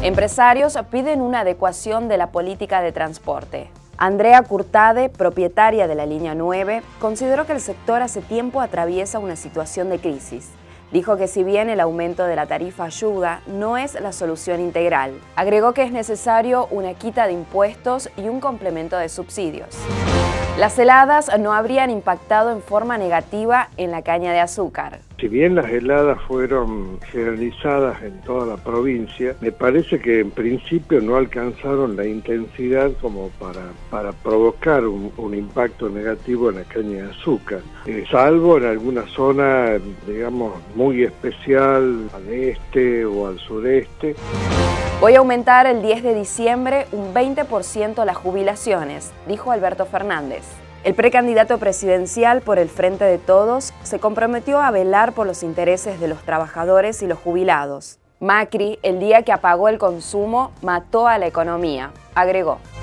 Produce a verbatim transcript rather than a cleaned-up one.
Empresarios piden una adecuación de la política de transporte. Andrea Curtade, propietaria de la línea nueve, consideró que el sector hace tiempo atraviesa una situación de crisis. Dijo que si bien el aumento de la tarifa ayuda, no es la solución integral. Agregó que es necesario una quita de impuestos y un complemento de subsidios. Las heladas no habrían impactado en forma negativa en la caña de azúcar. Si bien las heladas fueron generalizadas en toda la provincia, me parece que en principio no alcanzaron la intensidad como para, para provocar un, un impacto negativo en la caña de azúcar, eh, salvo en alguna zona, digamos, muy especial al este o al sureste. Voy a aumentar el diez de diciembre un veinte por ciento las jubilaciones, dijo Alberto Fernández. El precandidato presidencial por el Frente de Todos se comprometió a velar por los intereses de los trabajadores y los jubilados. Macri, el día que apagó el consumo, mató a la economía, agregó.